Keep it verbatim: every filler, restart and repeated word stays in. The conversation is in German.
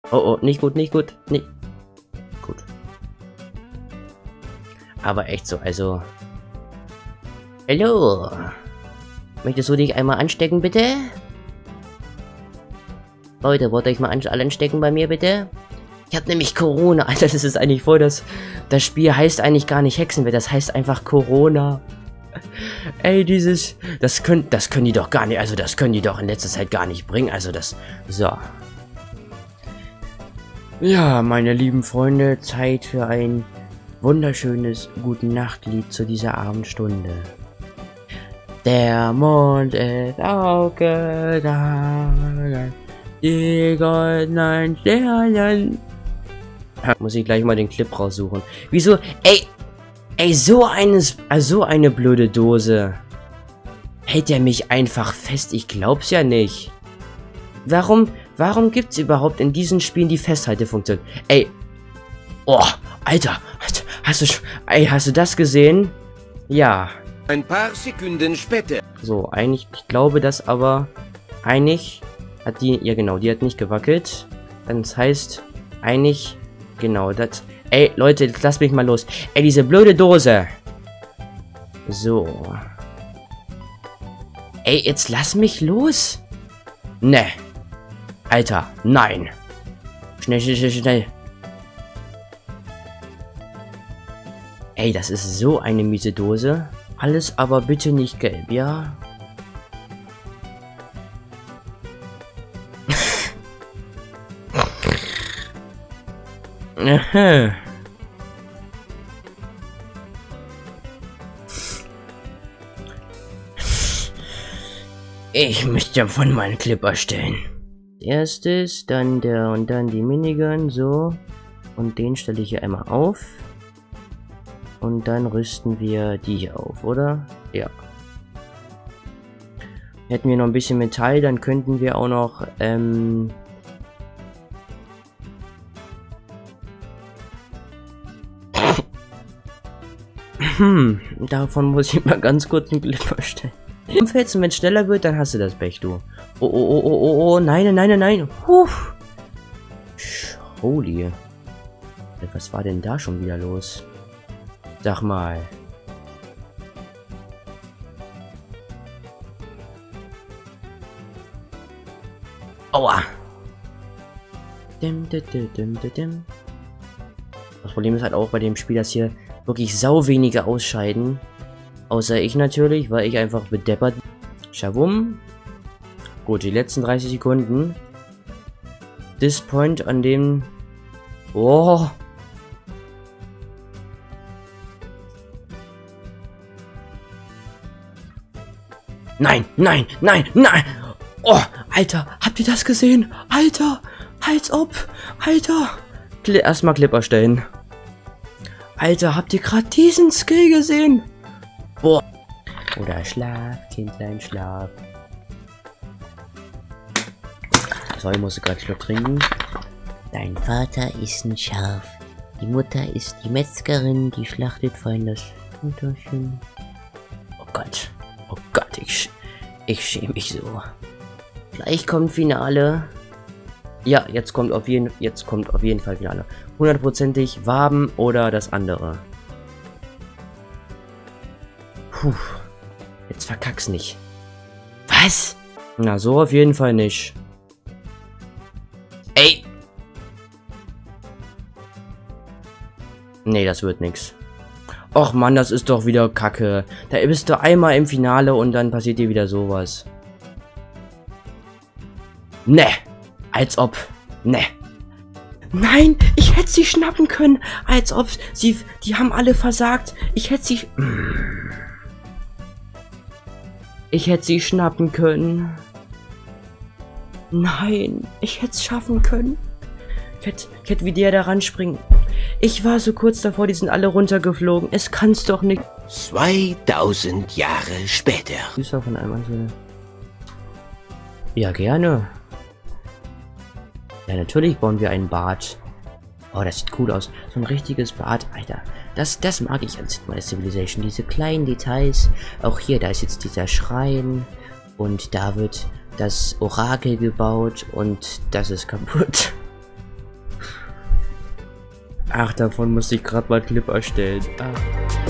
Oh, oh, nicht gut, nicht gut, nicht gut. Aber echt so, also... Hallo? Möchtest du dich einmal anstecken, bitte? Leute, wollt ihr euch mal an alle anstecken bei mir, bitte? Ich hab nämlich Corona. Alter, das ist eigentlich voll das... Das Spiel heißt eigentlich gar nicht Hexenwehr, das heißt einfach Corona. Ey, dieses... Das können, das können die doch gar nicht... Also, das können die doch in letzter Zeit gar nicht bringen. Also, das... So. Ja, meine lieben Freunde, Zeit für ein wunderschönes Guten-Nacht-Lied zu dieser Abendstunde. Der Mond ist aufgegangen, die goldenen Sterne. Muss ich gleich mal den Clip raussuchen. Wieso? Ey, ey, so eines, also so eine blöde Dose. Hält er mich einfach fest? Ich glaub's ja nicht. Warum, warum gibt's überhaupt in diesen Spielen die Festhaltefunktion? Ey, oh, Alter, hast du, ey, hast du das gesehen? Ja. Ein paar Sekunden später. So, eigentlich, ich glaube, dass aber, eigentlich hat die, ja genau, die hat nicht gewackelt. Das heißt, eigentlich, genau, das, ey, Leute, lasst mich mal los. Ey, diese blöde Dose. So. Ey, jetzt lass mich los. Ne. Alter, nein. Schnell, schnell, schnell, schnell. Ey, das ist so eine miese Dose. Alles aber bitte nicht gelb, ja? Ich möchte von meinen Clip erstellen. Erstes, dann der und dann die Minigun, so. Und den stelle ich hier einmal auf. Und dann rüsten wir die hier auf, oder? Ja. Hätten wir noch ein bisschen Metall, dann könnten wir auch noch, ähm... hm, davon muss ich mal ganz kurz einen Clip erstellen. Im Felsen, wenn es schneller wird, dann hast du das Pech, du. Oh, oh, oh, oh, oh, oh, nein, nein, nein, nein. Puh. Holy. Was war denn da schon wieder los? Sag mal. Aua. Dim, dim, dim, dim, dim. Das Problem ist halt auch bei dem Spiel, dass hier wirklich sau wenige ausscheiden. Außer ich natürlich, weil ich einfach bedeppert. Schabum. Gut, die letzten dreißig Sekunden. This point an dem... Oh. Nein, nein, nein, nein. Oh, Alter, habt ihr das gesehen? Alter, als ob. Alter. Kli- Erstmal Clip erstellen. Alter, habt ihr gerade diesen Skill gesehen? Boah. Oder Schlaf, Kindlein, Schlaf. So, ich muss gerade Schluck trinken. Dein Vater ist ein Schaf. Die Mutter ist die Metzgerin, die schlachtet fein das Mutterchen. Oh Gott. Oh Gott, ich, ich schäme mich so. Gleich kommt Finale. Ja, jetzt kommt auf jeden, jetzt kommt auf jeden Fall Finale. Hundertprozentig Waben oder das andere. Puh. Jetzt verkack's nicht. Was? Na, so auf jeden Fall nicht. Ey! Nee, das wird nix. Och Mann, das ist doch wieder Kacke. Da bist du einmal im Finale und dann passiert dir wieder sowas. Ne. Als ob. Ne. Nein, ich hätte sie schnappen können. Als ob sie... Die haben alle versagt. Ich hätte sie... Ich hätte sie schnappen können. Nein, ich hätte es schaffen können. Ich hätte, ich hätte wie der da ranspringen. Ich war so kurz davor, die sind alle runtergeflogen. Es kann's doch nicht. zweitausend Jahre später. Süßer von einem Einzelnen. Ja, gerne. Ja, natürlich bauen wir ein Bad. Oh, das sieht cool aus. So ein richtiges Bad, Alter. Das, das mag ich an Sid Meier's Civilization. Diese kleinen Details. Auch hier, da ist jetzt dieser Schrein. Und da wird das Orakel gebaut. Und das ist kaputt. Ach, davon muss ich gerade mal Clip erstellen. Ach.